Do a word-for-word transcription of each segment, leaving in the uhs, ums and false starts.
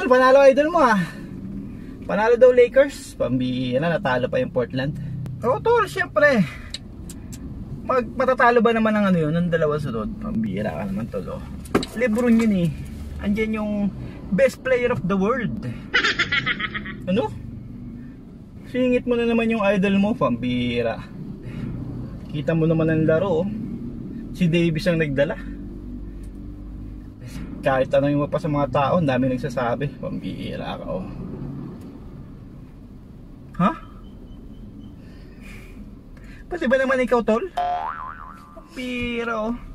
tol, panalo idol mo ah. Panalo daw Lakers. Pambihira, natalo pa yung Portland. Oo tol, syempre. Mag matatalo ba naman ang ano yun, ng dalawa sunod? Pambihira ka naman tol. Oh. LeBron yun eh. Andyan yung best player of the world. Ano? Singit mo na naman yung idol mo, pambihira. Kita mo naman ang laro oh. Si Davis ang nagdala. Kahit tanongin mo pa sa mga tao, ang dami nagsasabi, pambihira ka oh. Ha? Pati ba naman ikaw tol? Pambihira oh.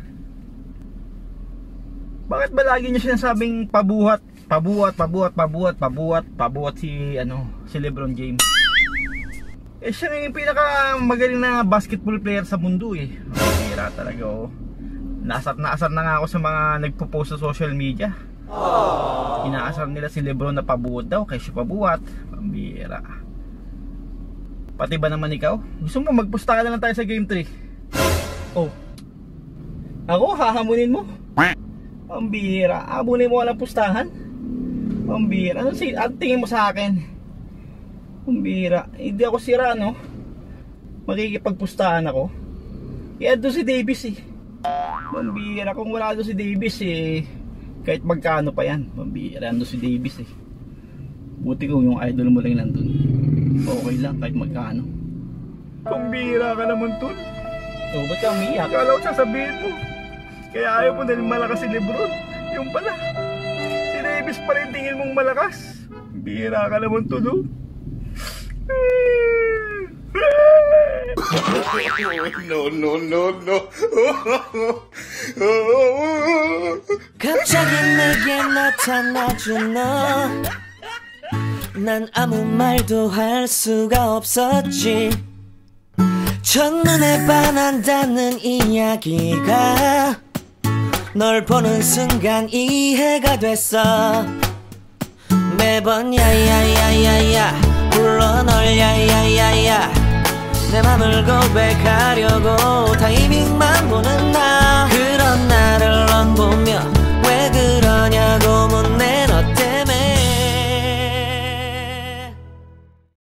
Bakit ba lagi niya sinasabing pabuhat, pabuhat, pabuhat, pabuhat, pabuhat, pabuhat si ano, si LeBron James? Eh siya yung pinaka magaling na basketball player sa mundo eh. Pambihira talaga oh. Naasar na asar na nga ako sa mga nagpo-post sa social media. Aww. Inaasar nila si LeBron na pabuhat daw kaya siya pabuhat. Pambihira. Pati ba naman ikaw? Gusto mo magpusta ka na lang tayo sa game three? Oh. Ako hahamunin mo? Pambihira. Abunin mo walang pustahan? Pambihira. Ano si ang tingin mo sa akin? Pambihira. Hindi ako sira no? Makikipagpustahan ako. Kaya doon si Davis eh. Pambihira. Kung wala doon si Davis eh, kahit magkano pa yan. Pambihira. Doon si Davis eh. Buti kung yung idol mo lang nandun. Okay lang kahit magkano. Pambihira ka naman tol. Oh, ba't ka umiyak? Kala ko sasabihin mo kaya ayaw mo dahil malakas si LeBron. Yung pala si Davis pa rin tingin mong malakas. Bihira ka naman tol oh. No no no no. 갑자기 내게 나타나준 너. 난 아무 말도 할 수가 없었지. 첫눈에 반한다는 이야기가 널 보는 순간 이해가 됐어. 매번 야야야야야 불러 널 야야야야 내 맘을 고백하려고 타이밍만 보는 나. 그런 나를 넌 보며 왜 그러냐고